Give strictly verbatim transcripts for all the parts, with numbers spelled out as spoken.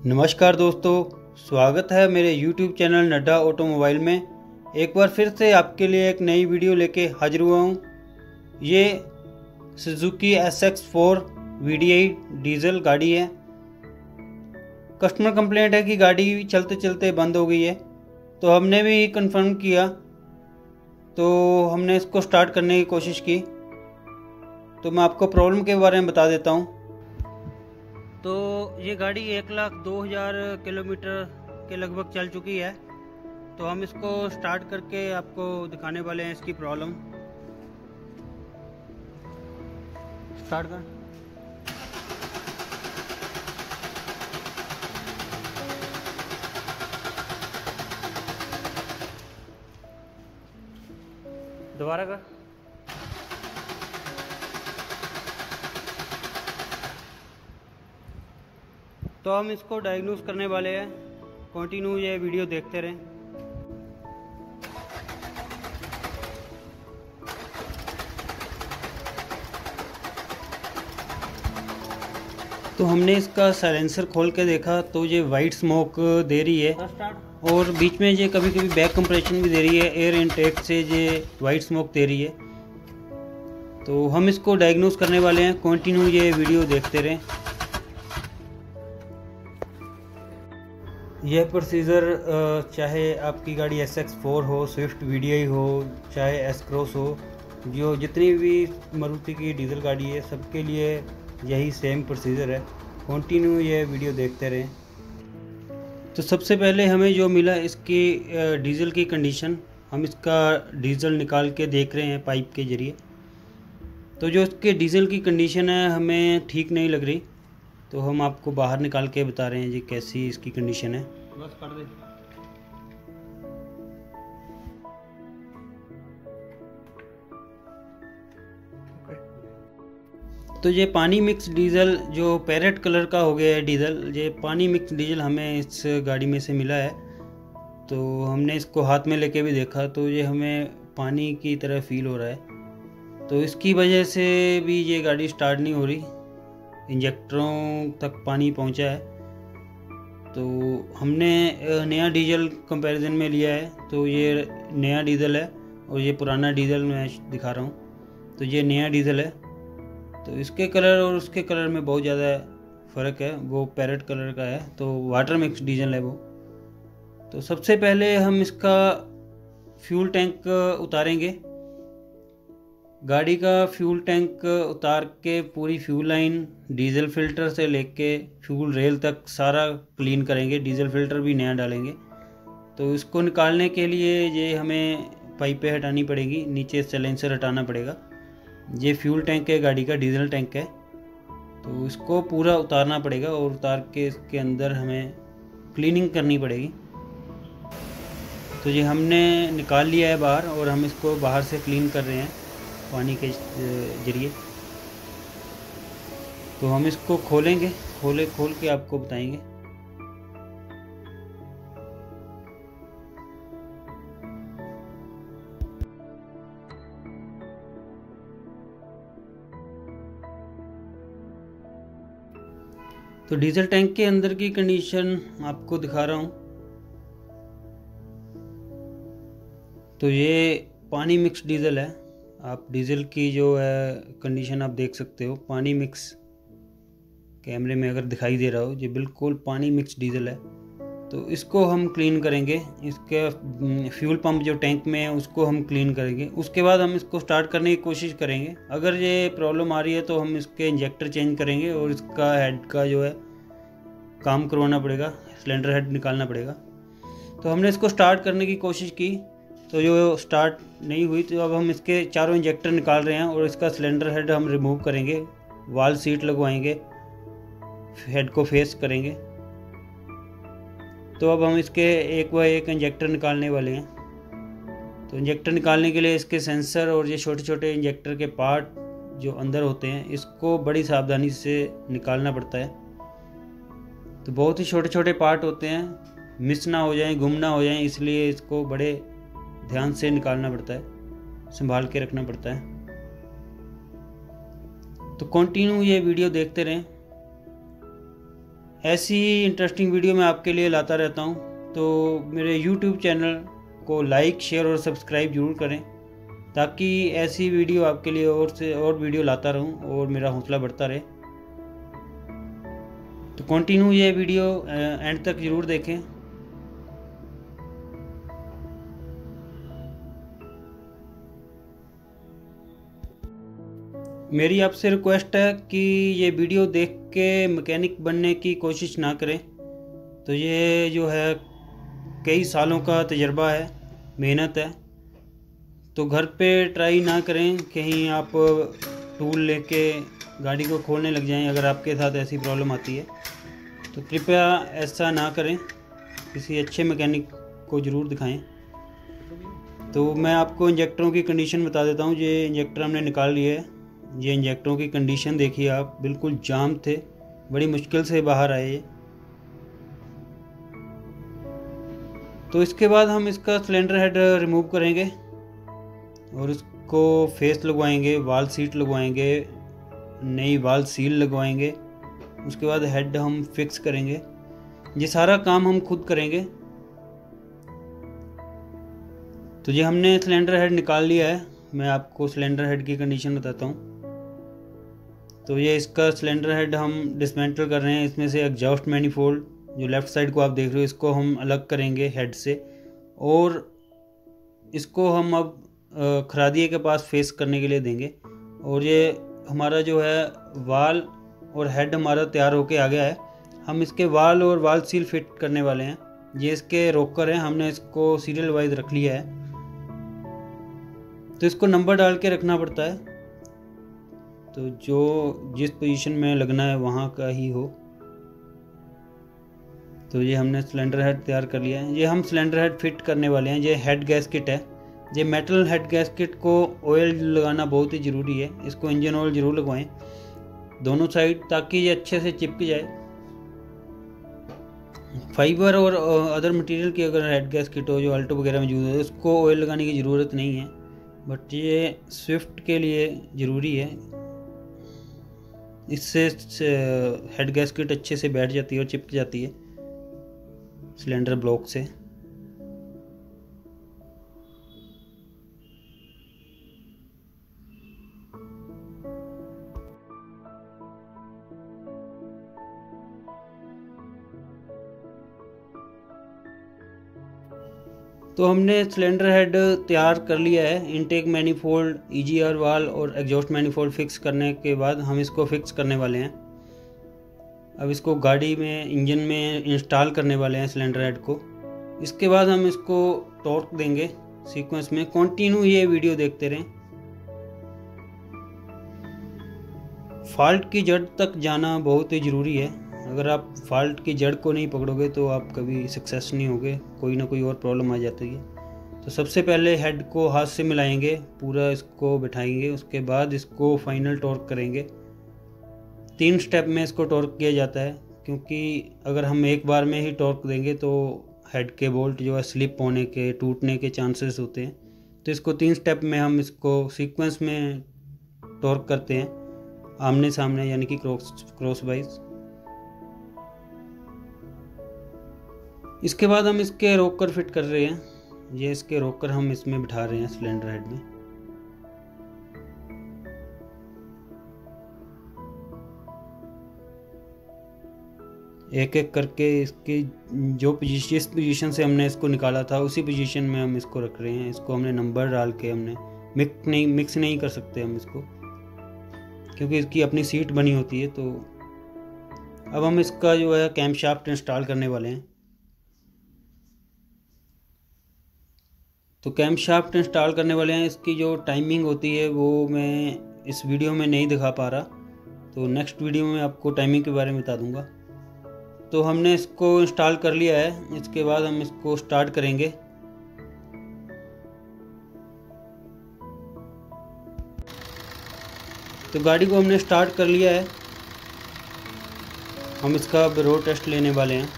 नमस्कार दोस्तों, स्वागत है मेरे यूट्यूब चैनल नड्डा ऑटोमोबाइल में। एक बार फिर से आपके लिए एक नई वीडियो लेके हाजिर हुआ हूँ। ये Suzuki S X four V D I diesel गाड़ी है। कस्टमर कंप्लेंट है कि गाड़ी चलते चलते बंद हो गई है, तो हमने भी कंफर्म किया, तो हमने इसको स्टार्ट करने की कोशिश की। तो मैं आपको प्रॉब्लम के बारे में बता देता हूँ। तो ये गाड़ी एक लाख दो हज़ार किलोमीटर के लगभग चल चुकी है। तो हम इसको स्टार्ट करके आपको दिखाने वाले हैं इसकी प्रॉब्लम। स्टार्ट कर। दोबारा कर। तो हम इसको डायग्नोस करने वाले हैं। कंटिन्यू ये वीडियो देखते रहें। तो हमने इसका साइलेंसर खोल के देखा तो ये वाइट स्मोक दे रही है, और बीच में ये कभी कभी बैक कंप्रेशन भी दे रही है। एयर इनटेक से ये वाइट स्मोक दे रही है। तो हम इसको डायग्नोस करने वाले हैं। कंटिन्यू ये वीडियो देखते रहें। यह प्रोसीजर चाहे आपकी गाड़ी एस एक्स फोर हो, स्विफ्ट वी डी आई हो, चाहे एस क्रॉस हो, जो जितनी भी मारुति की डीजल गाड़ी है सबके लिए यही सेम प्रोसीजर है। कंटिन्यू ये वीडियो देखते रहें। तो सबसे पहले हमें जो मिला इसकी डीजल की कंडीशन। हम इसका डीजल निकाल के देख रहे हैं पाइप के ज़रिए। तो जो इसके डीजल की कंडीशन है हमें ठीक नहीं लग रही, तो हम आपको बाहर निकाल के बता रहे हैं जी कैसी इसकी कंडीशन है। बस कर दे। तो ये पानी मिक्स डीजल जो पैरेट कलर का हो गया है डीजल, ये पानी मिक्स डीजल हमें इस गाड़ी में से मिला है। तो हमने इसको हाथ में लेके भी देखा तो ये हमें पानी की तरह फील हो रहा है। तो इसकी वजह से भी ये गाड़ी स्टार्ट नहीं हो रही, इंजेक्टरों तक पानी पहुंचा है। तो हमने नया डीजल कंपैरिजन में लिया है। तो ये नया डीजल है और ये पुराना डीजल मैं दिखा रहा हूँ। तो ये नया डीजल है। तो इसके कलर और उसके कलर में बहुत ज़्यादा फ़र्क है। वो पैरेट कलर का है, तो वाटर मिक्स डीजल है वो। तो सबसे पहले हम इसका फ्यूल टैंक उतारेंगे। गाड़ी का फ्यूल टैंक उतार के पूरी फ्यूल लाइन डीजल फिल्टर से लेके फ्यूल रेल तक सारा क्लीन करेंगे। डीजल फिल्टर भी नया डालेंगे। तो इसको निकालने के लिए ये हमें पाइपें हटानी पड़ेगी, नीचे साइलेंसर हटाना पड़ेगा। ये फ्यूल टैंक है गाड़ी का, डीजल टैंक है। तो इसको पूरा उतारना पड़ेगा और उतार के इसके अंदर हमें क्लीनिंग करनी पड़ेगी। तो ये हमने निकाल लिया है बाहर, और हम इसको बाहर से क्लीन कर रहे हैं पानी के जरिए। तो हम इसको खोलेंगे, खोले खोल के आपको बताएंगे। तो डीजल टैंक के अंदर की कंडीशन आपको दिखा रहा हूँ। तो ये पानी मिक्स डीजल है। आप डीजल की जो है कंडीशन आप देख सकते हो, पानी मिक्स। कैमरे में अगर दिखाई दे रहा हो, ये बिल्कुल पानी मिक्स डीजल है। तो इसको हम क्लीन करेंगे। इसके फ्यूल पंप जो टैंक में है उसको हम क्लीन करेंगे। उसके बाद हम इसको स्टार्ट करने की कोशिश करेंगे। अगर ये प्रॉब्लम आ रही है तो हम इसके इंजेक्टर चेंज करेंगे और इसका हेड का जो है काम करवाना पड़ेगा, सिलेंडर हेड निकालना पड़ेगा। तो हमने इसको स्टार्ट करने की कोशिश की, तो जो स्टार्ट नहीं हुई। तो अब हम इसके चारों इंजेक्टर निकाल रहे हैं और इसका सिलेंडर हेड हम रिमूव करेंगे। वाल सीट लगवाएंगे, हेड को फेस करेंगे। तो अब हम इसके एक व एक इंजेक्टर निकालने वाले हैं। तो इंजेक्टर निकालने के लिए इसके सेंसर और ये छोटे छोटे इंजेक्टर के पार्ट जो अंदर होते हैं, इसको बड़ी सावधानी से निकालना पड़ता है। तो बहुत ही छोटे छोटे पार्ट होते हैं, मिस ना हो जाएं, गुम ना हो जाएं, इसलिए इसको बड़े ध्यान से निकालना पड़ता है, संभाल के रखना पड़ता है। तो कंटिन्यू ये वीडियो देखते रहें। ऐसी ही इंटरेस्टिंग वीडियो मैं आपके लिए लाता रहता हूँ, तो मेरे यूट्यूब चैनल को लाइक, शेयर और सब्सक्राइब ज़रूर करें, ताकि ऐसी वीडियो आपके लिए और से और वीडियो लाता रहूँ और मेरा हौसला बढ़ता रहे। तो कंटिन्यू ये वीडियो एंड तक ज़रूर देखें। मेरी आपसे रिक्वेस्ट है कि ये वीडियो देख के मैकेनिक बनने की कोशिश ना करें। तो ये जो है कई सालों का तजर्बा है, मेहनत है, तो घर पे ट्राई ना करें। कहीं आप टूल लेके गाड़ी को खोलने लग जाएं, अगर आपके साथ ऐसी प्रॉब्लम आती है तो कृपया ऐसा ना करें, किसी अच्छे मैकेनिक को ज़रूर दिखाएं। तो मैं आपको इंजेक्टरों की कंडीशन बता देता हूँ। ये इंजेक्टर हमने निकाल लिए है। ये इंजेक्टरों की कंडीशन देखिए आप, बिल्कुल जाम थे, बड़ी मुश्किल से बाहर आए ये। तो इसके बाद हम इसका सिलेंडर हेड रिमूव करेंगे और इसको फेस लगवाएंगे, वाल सीट लगवाएंगे, नई वाल सील लगवाएंगे। उसके बाद हेड हम फिक्स करेंगे। ये सारा काम हम खुद करेंगे। तो ये हमने सिलेंडर हेड निकाल लिया है। मैं आपको सिलेंडर हेड की कंडीशन बताता हूँ। तो ये इसका सिलेंडर हेड हम डिसमेंटल कर रहे हैं। इसमें से एग्जॉस्ट मैनिफोल्ड जो लेफ़्ट साइड को आप देख रहे हो, इसको हम अलग करेंगे हेड से, और इसको हम अब खरादिए के पास फेस करने के लिए देंगे। और ये हमारा जो है वाल और हेड हमारा तैयार होके आ गया है। हम इसके वाल और वाल सील फिट करने वाले हैं। ये इसके रोकर हैं, हमने इसको सीरियल वाइज रख लिया है। तो इसको नंबर डाल के रखना पड़ता है, तो जो जिस पोजीशन में लगना है वहाँ का ही हो। तो ये हमने सिलेंडर हेड तैयार कर लिया है। ये हम सिलेंडर हेड फिट करने वाले हैं। ये हेड गैस्केट है। ये मेटल हेड गैस्केट को ऑयल लगाना बहुत ही ज़रूरी है। इसको इंजन ऑयल ज़रूर लगवाएं दोनों साइड, ताकि ये अच्छे से चिपक जाए। फाइबर और अदर मटेरियल की अगर हेड गैस्केट हो, जो अल्टो वगैरह में यूज़ हो, उसको ऑयल लगाने की ज़रूरत नहीं है, बट ये स्विफ्ट के लिए ज़रूरी है। इससे हेड गैस्केट अच्छे से बैठ जाती है और चिपक जाती है सिलेंडर ब्लॉक से। तो हमने सिलेंडर हेड तैयार कर लिया है। इनटेक मैनिफोल्ड, ईजीआर वाल और एग्जॉस्ट मैनिफोल्ड फिक्स करने के बाद हम इसको फिक्स करने वाले हैं। अब इसको गाड़ी में, इंजन में इंस्टॉल करने वाले हैं सिलेंडर हेड को। इसके बाद हम इसको टॉर्क देंगे सीक्वेंस में। कंटिन्यू ये वीडियो देखते रहें। फॉल्ट की जड़ तक जाना बहुत ही ज़रूरी है। अगर आप फॉल्ट की जड़ को नहीं पकड़ोगे तो आप कभी सक्सेस नहीं होगे, कोई ना कोई और प्रॉब्लम आ जाती है। तो सबसे पहले हेड को हाथ से मिलाएंगे, पूरा इसको बिठाएंगे। उसके बाद इसको फाइनल टॉर्क करेंगे। तीन स्टेप में इसको टॉर्क किया जाता है, क्योंकि अगर हम एक बार में ही टॉर्क देंगे तो हेड के बोल्ट जो है स्लिप होने के, टूटने के चांसेस होते हैं। तो इसको तीन स्टेप में हम इसको सीक्वेंस में टॉर्क करते हैं, आमने सामने, यानी कि क्रॉस क्रॉस वाइज। इसके बाद हम इसके रोकर फिट कर रहे हैं। ये इसके रोकर हम इसमें बिठा रहे हैं सिलेंडर हेड में। एक एक करके इसकी जो पोजीशन, जिस पोजीशन से हमने इसको निकाला था उसी पोजीशन में हम इसको रख रहे हैं। इसको हमने नंबर डाल के, हमने मिक्स नहीं मिक्स नहीं कर सकते हम इसको, क्योंकि इसकी अपनी सीट बनी होती है। तो अब हम इसका जो है कैम शाफ्ट इंस्टॉल करने वाले हैं। तो कैम शाफ्ट इंस्टॉल करने वाले हैं। इसकी जो टाइमिंग होती है वो मैं इस वीडियो में नहीं दिखा पा रहा, तो नेक्स्ट वीडियो में आपको टाइमिंग के बारे में बता दूंगा। तो हमने इसको इंस्टॉल कर लिया है। इसके बाद हम इसको स्टार्ट करेंगे। तो गाड़ी को हमने स्टार्ट कर लिया है। हम इसका अब रोड टेस्ट लेने वाले हैं।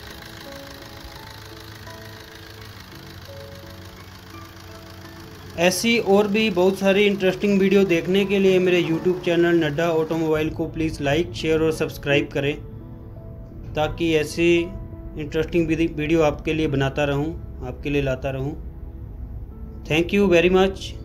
ऐसी और भी बहुत सारी इंटरेस्टिंग वीडियो देखने के लिए मेरे यूट्यूब चैनल नड्डा ऑटोमोबाइल को प्लीज़ लाइक, शेयर और सब्सक्राइब करें। ताकि ऐसी इंटरेस्टिंग वीडियो आपके लिए बनाता रहूं, आपके लिए लाता रहूं। Thank you very much.